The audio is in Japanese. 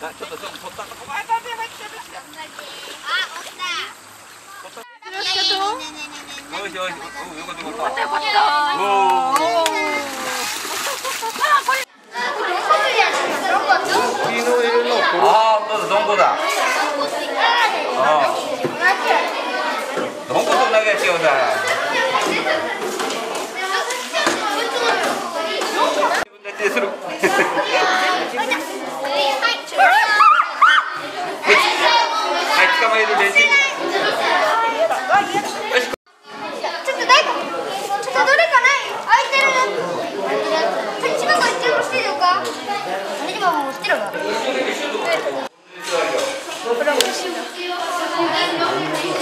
ちょっと取った。よしよし、よかったよかった。よかった。ああ、本当だ、どんこだ。どんこと投げてよだ。自分で手する。はい、捕まえる練習。 これ美味しいな。